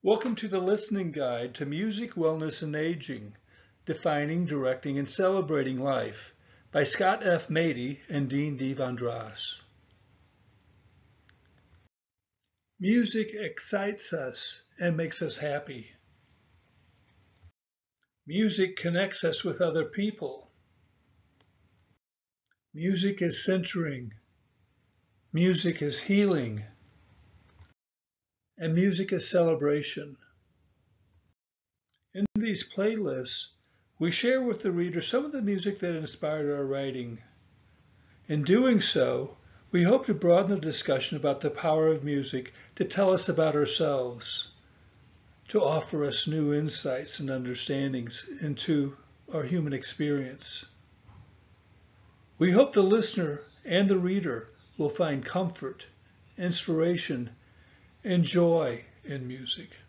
Welcome to the listening guide to Music, Wellness, and Aging, Defining, Directing, and Celebrating Life by Scott F. Madey and Dean D. VonDras. Music excites us and makes us happy. Music connects us with other people. Music is centering. Music is healing. And music is celebration. In these playlists, we share with the reader some of the music that inspired our writing. In doing so, we hope to broaden the discussion about the power of music to tell us about ourselves, to offer us new insights and understandings into our human experience. We hope the listener and the reader will find comfort, inspiration, and joy in music.